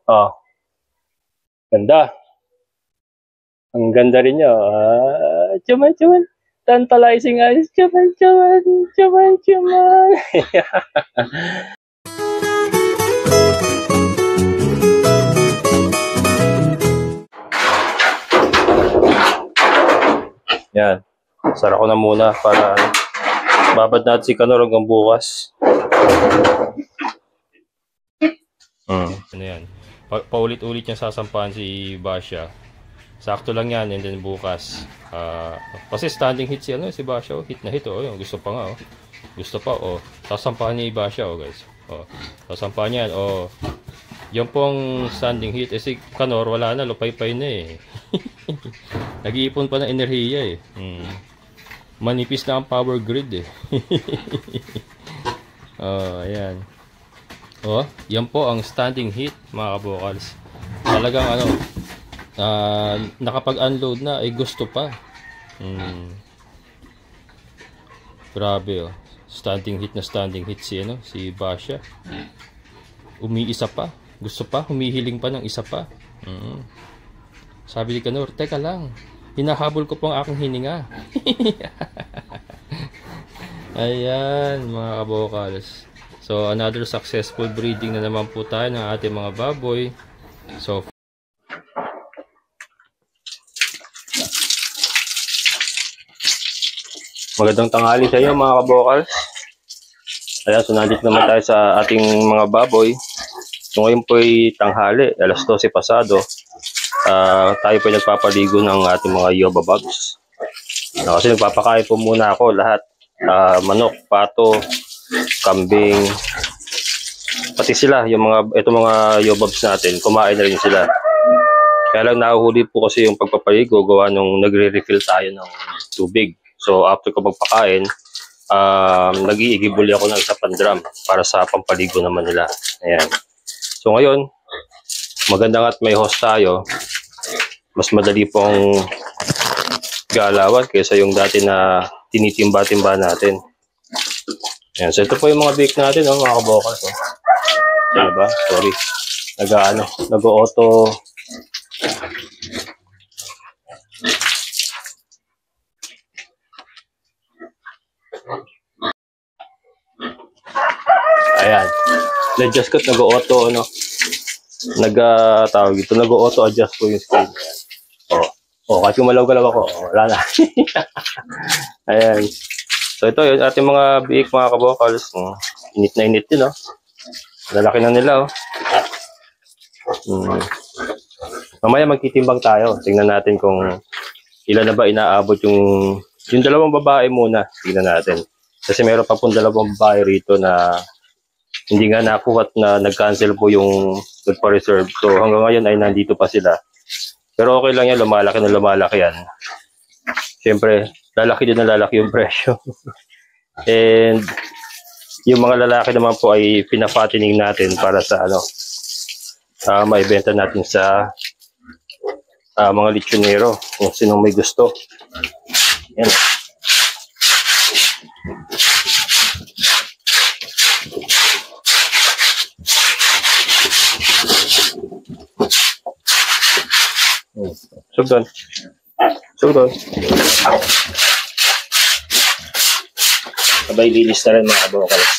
Oh, ganda. Ang ganda rin niya. Chuman, chuman. Tantalizing eyes. Chuman, chuman. Chuman, chuman. Yan. Sara ko na muna para babad natin si Kanor hanggang bukas. Ano yan? Paulit-ulit niya sasampahan si Basha. Sakto lang yan, and then bukas. Kasi standing hit si Basha. Hit na hit. Gusto pa nga. Gusto pa. Sasampahan niya yung Basha, guys. Sasampahan yan. Yan pong standing hit. Si Kanor, wala na. Lupay-pay na eh. Nag-iipon pa ng enerhiya eh. Manipis na ang power grid eh. Ayan. Yan po ang standing heat, mga kabokals. Talagang nakapag-unload na ay gusto pa. Grabe standing heat na standing heat si Basha. Umiisa pa, gusto pa, humihiling pa ng isa pa. Sabi ni Kanor, teka lang, hinahabol ko pang aking hininga. Ayan, mga kabokals. So, another successful breeding na naman po tayo ng ating mga baboy. So, magandang tanghali sa iyo, mga kabokals. Ayan, so nandito naman tayo sa ating mga baboy. So, ngayon po ay tanghali, alas 12 pasado. Tayo po nagpapaligo ng ating mga yoba bugs. Kasi nagpapakain po muna ako lahat. Manok, pato, kambing, pati sila, itong mga yobabs natin, kumain na rin sila. Kaya lang nahuhuli po kasi yung pagpapaligo gawa nung nagre-refill tayo ng tubig. So after ko magpakain, nag-iigibuli ako ng isa pang drum para sa pampaligo naman nila. Ayan. So ngayon, magandang at may host tayo. Mas madali pong galawan kaysa yung dati na tinitimba-timba natin. Ayan, so ito po yung mga bake natin, mga kabokals. Diba? Sorry. Nag-auto. Ayan. Na-adjust ko, nag-auto, nag-auto adjust po yung screen. Kahit gumalaw-galaw ako, wala na. Ayan. So ito yung ating mga biik, mga kabokals. Init na init din, lalaki na nila, Mamaya magtitimbang tayo. Tingnan natin kung ilan na ba inaabot yung dalawang babae muna. Tingnan natin. Kasi meron pa pong dalawang babae rito na hindi nga nakuha at na nag-cancel po yung nagpa-reserve. So hanggang ngayon ay nandito pa sila. Pero okay lang yan, lumalaki na lumalaki yan. Siyempre, lalaki din na lalaki yung presyo. And yung mga lalaki naman po ay pina-fattening natin para sa maibenta natin sa mga lechonero kung sinong may gusto. Yan. Sugdon. Sabay lilis na rin, mga kabokals.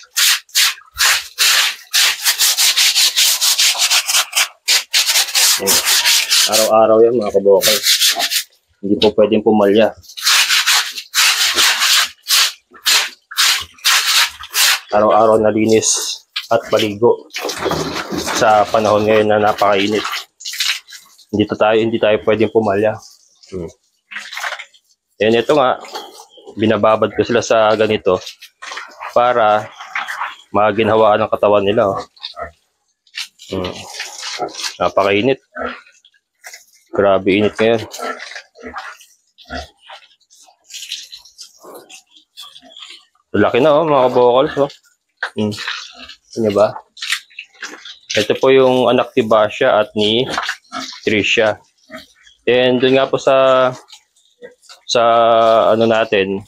Araw-araw yan, mga kabokals. Hindi po pwedeng pumalya. Araw-araw na linis at paligo sa panahon ngayon na napakainit. Hindi tayo pwedeng pumalya. And ito nga, binababad ko sila sa ganito para maginhawaan ng katawan nila. Napakainit. Grabe init ngayon. Laki na, mga kabokals. Ano ba? Ito po yung anak ni Basha at ni Trisha. And dun nga po sa natin,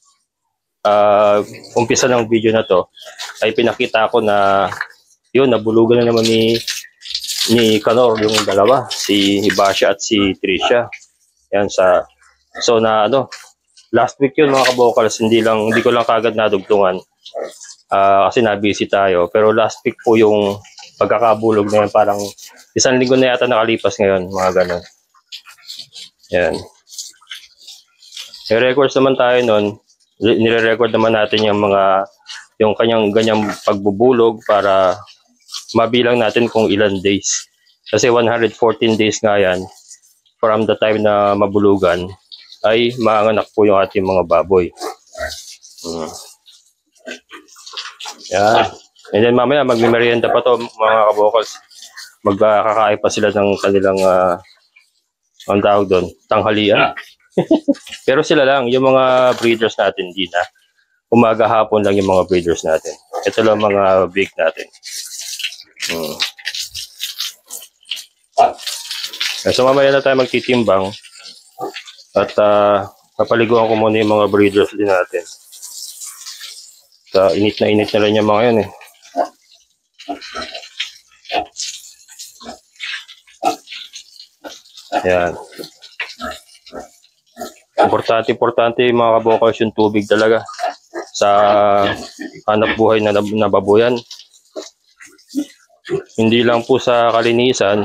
umpisa ng video na to, ay pinakita ko na yun, nabulugan na naman ni ni Kanor, yung dalawa, si Basha at si Tricia. Yan so na last week yun mga kabokals, hindi ko lang kagad nadugtungan. Kasi na-busy tayo. Pero last week po yung pagkakabulog na yan, parang 1 linggo na yata nakalipas ngayon, mga ganon. Yan. I-records naman tayo nun. Nire-record naman natin yung kanyang ganyang pagbubulog para mabilang natin kung ilan days. Kasi 114 days nga yan from the time na mabulugan ay maanganak po yung ating mga baboy. Yan. And then mamaya magmimerienda pa to mga kabokals. Magkakain pa sila ng kanilang ang tawag doon, tanghalian. Pero sila lang, yung mga breeders natin, hindi na. Umaga hapon lang yung mga breeders natin. Ito lang mga big natin. So mamaya na tayo magtitimbang. At papaliguan ko muna yung mga breeders din natin. Init na rin yung mga yun eh. Yan. Importante yung mga kabokals yung tubig talaga sa hanap buhay na nababuyan. Hindi lang po sa kalinisan,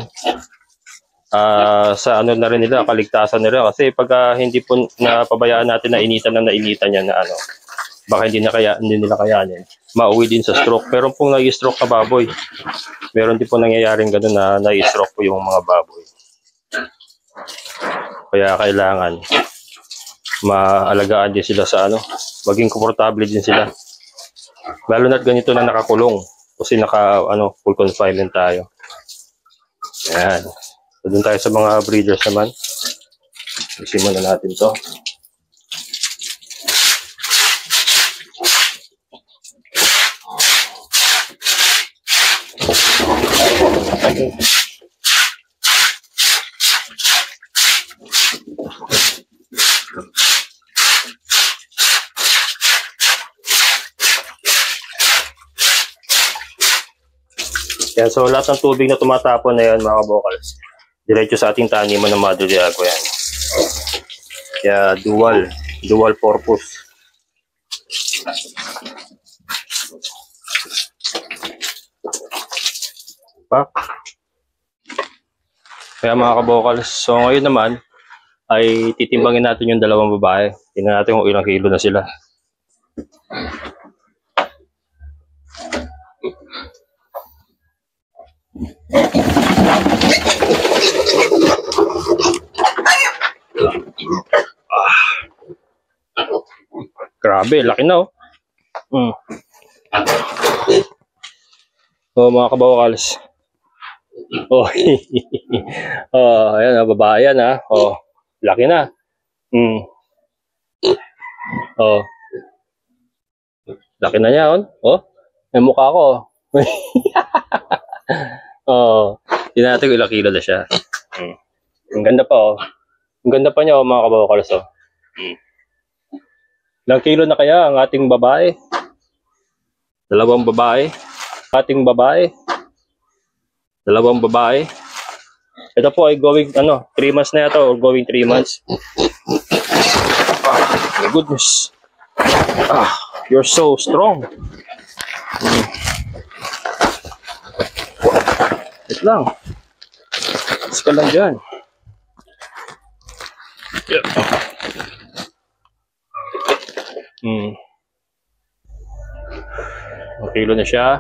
sa na rin nila, kaligtasan nila. Kasi pag hindi po napabayaan natin na initan yan na baka hindi nila kayanin, mauwi din sa stroke. Pero pong nai-stroke na baboy, meron din po nangyayaring gano'n na nai-stroke po yung mga baboy. Kaya kailangan maalagaan din sila sa maging komportable din sila. Lalo na't ganito na nakakulong kasi full confinement tayo. Ayan. So, dun tayo sa mga breeders naman. Isimulan na natin to. Yan, so lahat ng tubig na tumatapon na yan mga kabokals, diretso sa ating taniman ng Madre de Agua yan. Kaya dual purpose. Kaya mga kabokals, so ngayon naman ay titimbangin natin yung dalawang babae. Tingnan natin kung ilang kilo na sila. Grabe, laki na mga kabokals. Ayan, babae yan laki na. Laki na niya may mukha ko. Tingnan natin kung ilang kilo na siya. Ang ganda pa Ang ganda pa niya mga kabokals Ilang kilo na kaya ang ating babae? Dalawang babae. Dalawang babae. Ito po ay going 3 months na ito or going 3 months. My goodness. You're so strong. Wait lang. Iska lang dyan. Ang kilo na siya.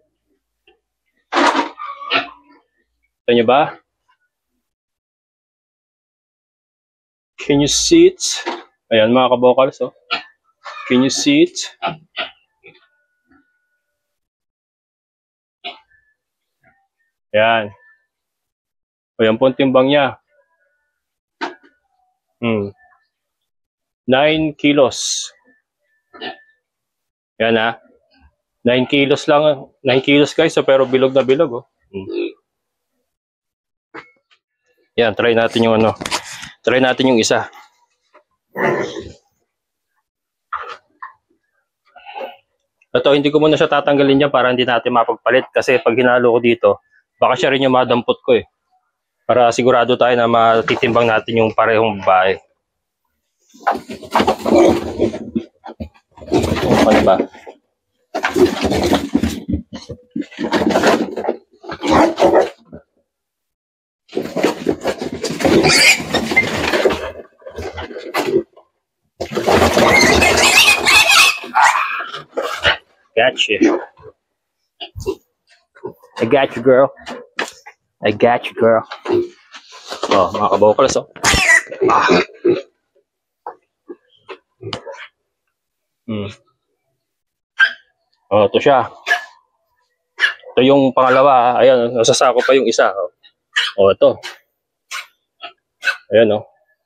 Ito nyo ba? Can you see it? Ayan mga kabokals Can you see it? Ayan. Ayan po ang timbang niya. 9 kilos. Yan 9 kilos lang. 9 kilos guys. Pero bilog na bilog Yan, try natin yung Try natin yung isa. Ito, hindi ko muna siya tatanggalin dyan para hindi natin mapagpalit. Kasi pag hinalo ko dito, Baka siya rin yung madampot ko eh. Para sigurado tayo na matitimbang natin yung parehong babae. Ano ba? Gotcha. I got you, girl. I got you, girl. Oh, mga kabokals, oh. Ah. Oh, ito siya. Ito yung pangalawa. Ayan, nasasako pa yung isa. Oh, ito. Ayan, oh.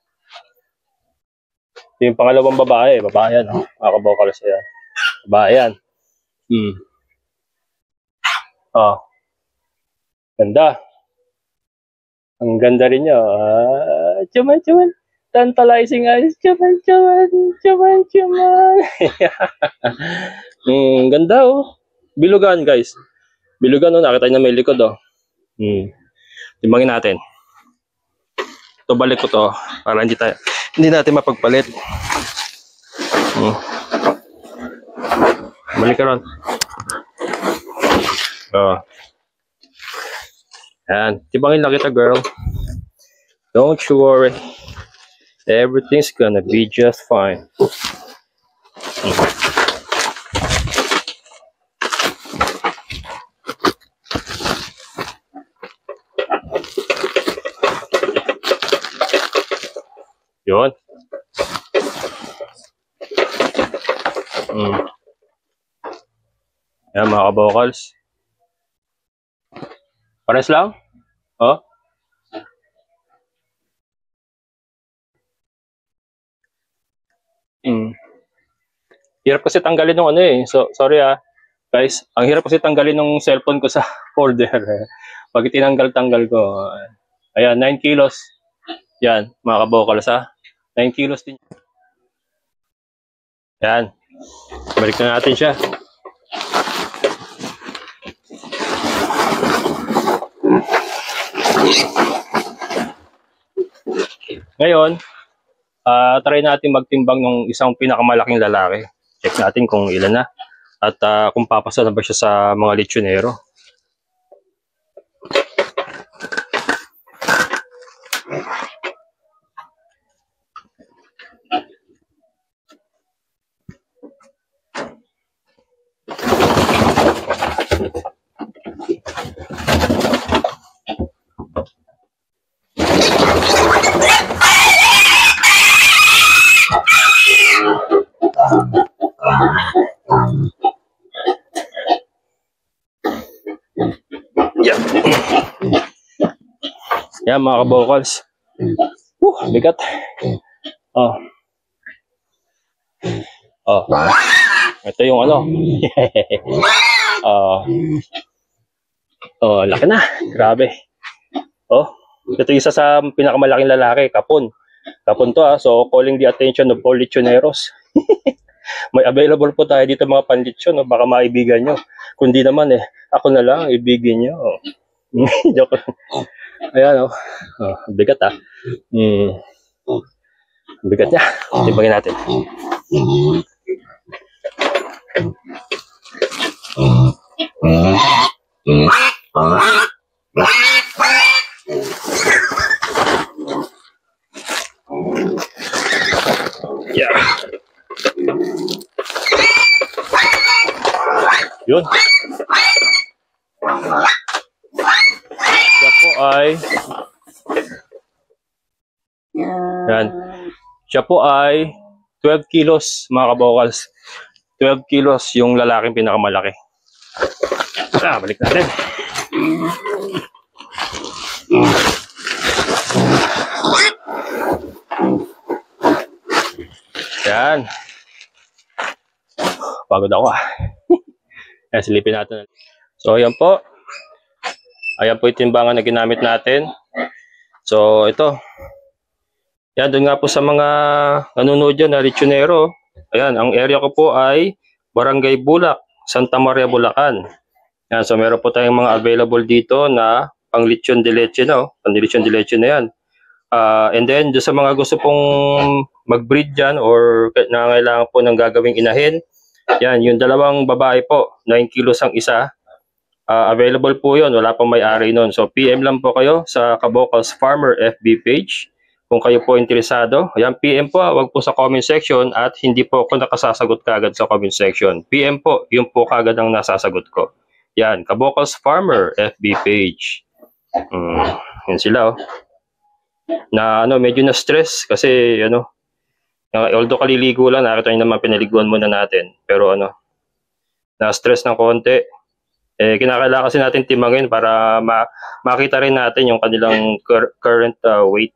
Ito yung pangalawang babae. Babae yan, oh. Mga kabokals, ayan. Babae yan. Oh. Ganda. Ang ganda rin niya. Chuman. Tantalizing eyes. Chuman. Ganda, oh. Bilugan, guys. Bilugan, oh. Nakita niyo na may likod, oh. Timbangin natin. Ito, balik ko to. Para hindi natin mapagpalit. Balik ka ron. Oh. Yan. Timbangin lang kita, girl. Don't you worry. Everything's gonna be just fine. Yun. Yan, mga kabokals. Pares lang? Oh? Hirap kasi tanggalin ng ano eh. So, sorry guys. Ang hirap kasi tanggalin ng cellphone ko sa folder. Pag tinanggal-tanggal ko. Ayan, 9 kilos. Yan, mga kabokals 9 kilos din. Yan. Balik na natin siya. Ngayon, try natin magtimbang ng isang pinakamalaking lalaki. Check natin kung ilan na. At kung papasa na ba siya sa mga lechonero. Yan, mga kabokals. Bigat. Oh. Ito yung ano. Laki na. Grabe. Ito isa sa pinakamalaking lalaki, kapon. Kapon to So calling the attention of all lechoneros. May available po tayo dito mga panlechon, baka maibigan nyo. Kundi naman ako na lang ibigin nyo. Joke lang. Ayan bigat bigat niya. Timbangin natin. Yeah. Yun. Siya po ay Siya po ay 12 kilos, mga kabokals. 12 kilos yung lalaking pinakamalaki. Balik natin. Yan. Pagod ako Ayan, silipin natin. So, ayan po. Ayan po yung timbangan na ginamit natin. So, ito. Yan, doon nga po sa mga nanonood dyan na lechonero. Ayan, ang area ko po ay Barangay Bulak, Santa Maria, Bulacan. Yan, so meron po tayong mga available dito na pang lechon de leche na, pang lechon de leche na yan. And then, doon sa mga gusto pong mag-breed dyan or nangangailangan po ng gagawing inahin, yan, yung dalawang babae po, 9 kilos ang isa, available po yun, wala pang may-ari nun. So, PM lang po kayo sa Kabocals Farmer FB page kung kayo po interesado. Yan, PM po, wag po sa comment section at hindi po ako nakasasagot kagad sa comment section. PM po, yun po kagad ang nasasagot ko. Yan, Kabocals Farmer FB page. Yan sila, na medyo na stress kasi although kaliligo lang, nakita nyo naman pinaliguan muna natin, pero na stress ng konti. Kinakailangan kasi natin timangin para makita rin natin yung kanilang current weight.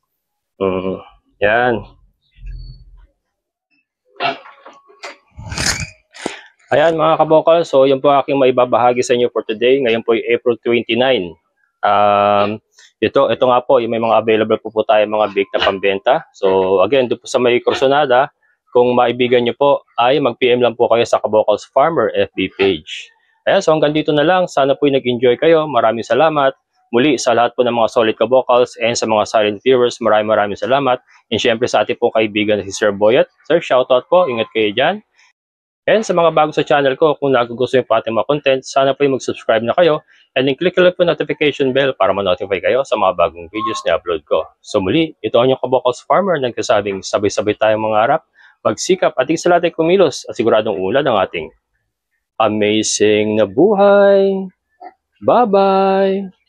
Yan. Ayan mga kabokal, so yun po aking maibabahagi sa inyo for today. Ngayon po ay April 29. Ito nga po, yung may mga available po tayo mga bake na pambenta. So again, doon po sa may Corsonada, kung maibigan nyo po ay mag-PM lang po kayo sa Kabocals Farmer FB page. Ayan, so hanggang dito na lang. Sana po nag-enjoy kayo. Maraming salamat. Muli sa lahat po ng mga solid kabokals and sa mga silent viewers, maraming salamat. And syempre sa ating pong kaibigan si Sir Boyet. Sir, shoutout po. Ingat kayo dyan. And sa mga bago sa channel ko, kung nagugustuhan po ating mga content, sana po mag-subscribe na kayo and then click lang po notification bell para ma-notify kayo sa mga bagong videos na upload ko. So muli, ito ang inyong Kabocals Farmer nagkasabing sabay-sabay tayong mangarap, magsikap at sa lahat ay kumilos at siguradong ulad ang ating amazing na buhay. Bye-bye!